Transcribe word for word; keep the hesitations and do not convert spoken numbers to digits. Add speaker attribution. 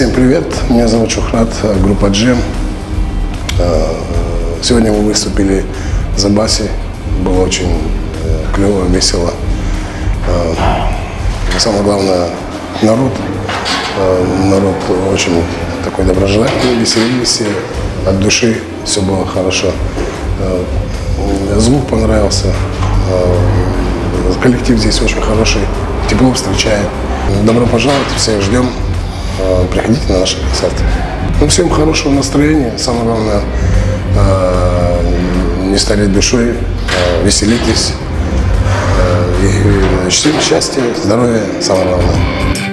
Speaker 1: Всем привет, меня зовут Шухрат, группа Джем. Сегодня мы выступили в Забасе, было очень клево, весело. Самое главное, народ, народ очень такой доброжелательный, веселились, от души все было хорошо. Звук понравился, коллектив здесь очень хороший, тепло встречает. Добро пожаловать, всех ждем. Приходите на наши концерты. Ну, всем хорошего настроения. Самое главное, не стареть душой, веселитесь. И всем счастья, здоровья, самое главное.